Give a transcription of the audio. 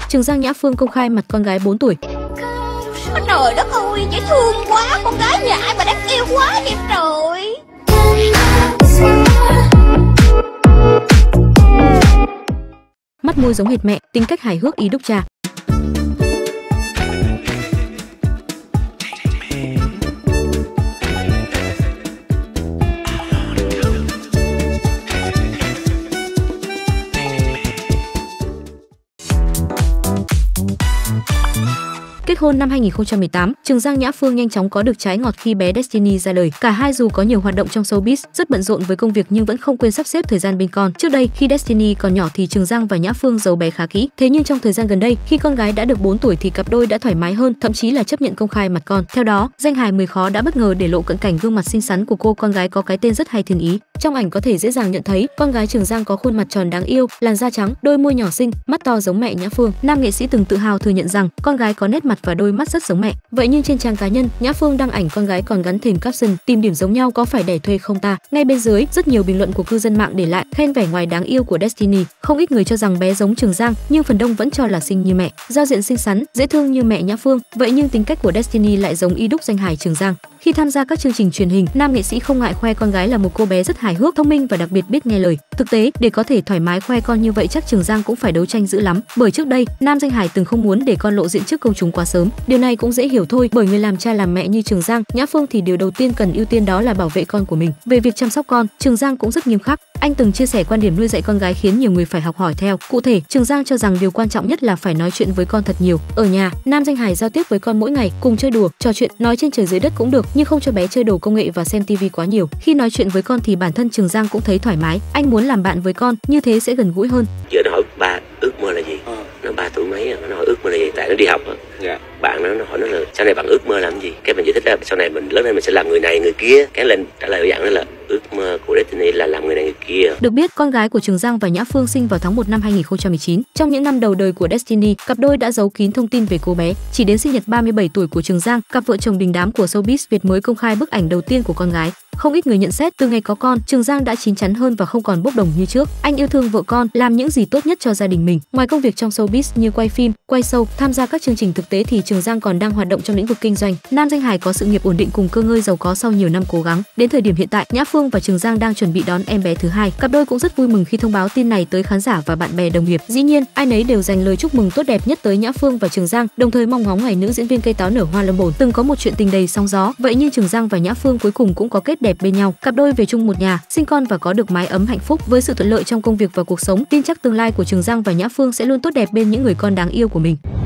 Trường Giang Nhã Phương công khai mặt con gái 4 tuổi. Trời đất ơi, dễ thương quá, con gái nhà ai mà đáng yêu quá vậy trời. Mắt môi giống hệt mẹ, tính cách hài hước ý đúc cha. Kết hôn năm 2018, Trường Giang Nhã Phương nhanh chóng có được trái ngọt khi bé Destiny ra đời. Cả hai dù có nhiều hoạt động trong showbiz, rất bận rộn với công việc nhưng vẫn không quên sắp xếp thời gian bên con. Trước đây, khi Destiny còn nhỏ thì Trường Giang và Nhã Phương giấu bé khá kỹ. Thế nhưng trong thời gian gần đây, khi con gái đã được 4 tuổi thì cặp đôi đã thoải mái hơn, thậm chí là chấp nhận công khai mặt con. Theo đó, danh hài 10 khó đã bất ngờ để lộ cận cảnh gương mặt xinh xắn của cô con gái có cái tên rất hay thiên ý. Trong ảnh có thể dễ dàng nhận thấy, con gái Trường Giang có khuôn mặt tròn đáng yêu, làn da trắng, đôi môi nhỏ xinh, mắt to giống mẹ Nhã Phương. Nam nghệ sĩ từng tự hào thừa nhận rằng con gái có nét mặt và đôi mắt rất giống mẹ. Vậy nhưng trên trang cá nhân, Nhã Phương đăng ảnh con gái còn gắn thêm caption tìm điểm giống nhau có phải đẻ thuê không ta. Ngay bên dưới, rất nhiều bình luận của cư dân mạng để lại khen vẻ ngoài đáng yêu của Destiny. Không ít người cho rằng bé giống Trường Giang, nhưng phần đông vẫn cho là xinh như mẹ. Giao diện xinh xắn, dễ thương như mẹ Nhã Phương, vậy nhưng tính cách của Destiny lại giống y đúc danh hài Trường Giang. Khi tham gia các chương trình truyền hình, nam nghệ sĩ không ngại khoe con gái là một cô bé rất hài hước, thông minh và đặc biệt biết nghe lời. Thực tế, để có thể thoải mái khoe con như vậy chắc Trường Giang cũng phải đấu tranh dữ lắm. Bởi trước đây, nam danh hài từng không muốn để con lộ diện trước công chúng quá sớm. Điều này cũng dễ hiểu thôi, bởi người làm cha làm mẹ như Trường Giang, Nhã Phương thì điều đầu tiên cần ưu tiên đó là bảo vệ con của mình. Về việc chăm sóc con, Trường Giang cũng rất nghiêm khắc. Anh từng chia sẻ quan điểm nuôi dạy con gái khiến nhiều người phải học hỏi theo. Cụ thể, Trường Giang cho rằng điều quan trọng nhất là phải nói chuyện với con thật nhiều. Ở nhà, nam danh hài giao tiếp với con mỗi ngày, cùng chơi đùa, trò chuyện, nói trên trời dưới đất cũng được, nhưng không cho bé chơi đồ công nghệ và xem tivi quá nhiều. Khi nói chuyện với con thì bản thân Trường Giang cũng thấy thoải mái. Anh muốn làm bạn với con, như thế sẽ gần gũi hơn. Giờ nó hỏi ba ước mơ là gì? Nó 3 tuổi mấy rồi, nó hỏi ước mơ là gì? Tại nó đi học á. Bạn nó hỏi nó là sau này bạn ước mơ làm gì? Cái mình giải thích là sau này mình lớn lên mình sẽ làm người này người kia. Cái lên trả lời dạng đó là ước mơ của Destiny là làm người này người kia. Được biết, con gái của Trường Giang và Nhã Phương sinh vào tháng 1 năm 2019. Trong những năm đầu đời của Destiny, cặp đôi đã giấu kín thông tin về cô bé. Chỉ đến sinh nhật 37 tuổi của Trường Giang, cặp vợ chồng đình đám của showbiz Việt mới công khai bức ảnh đầu tiên của con gái. Không ít người nhận xét từ ngày có con, Trường Giang đã chín chắn hơn và không còn bốc đồng như trước. Anh yêu thương vợ con, làm những gì tốt nhất cho gia đình mình. Ngoài công việc trong showbiz như quay phim, quay show, tham gia các chương trình thực tế thì Trường Giang còn đang hoạt động trong lĩnh vực kinh doanh. Nam danh hài có sự nghiệp ổn định cùng cơ ngơi giàu có sau nhiều năm cố gắng. Đến thời điểm hiện tại, Nhã Phương và Trường Giang đang chuẩn bị đón em bé thứ hai. Cặp đôi cũng rất vui mừng khi thông báo tin này tới khán giả và bạn bè đồng nghiệp. Dĩ nhiên, ai nấy đều dành lời chúc mừng tốt đẹp nhất tới Nhã Phương và Trường Giang, đồng thời mong ngóng ngày nữ diễn viên cây táo nở hoa lâm bồn từng có một chuyện tình đầy sóng gió. Vậy nhưng Trường Giang và Nhã Phương cuối cùng cũng có kết đẹp bên nhau. Cặp đôi về chung một nhà, sinh con và có được mái ấm hạnh phúc. Với sự thuận lợi trong công việc và cuộc sống, tin chắc tương lai của Trường Giang và Nhã Phương sẽ luôn tốt đẹp bên những người con đáng yêu của mình.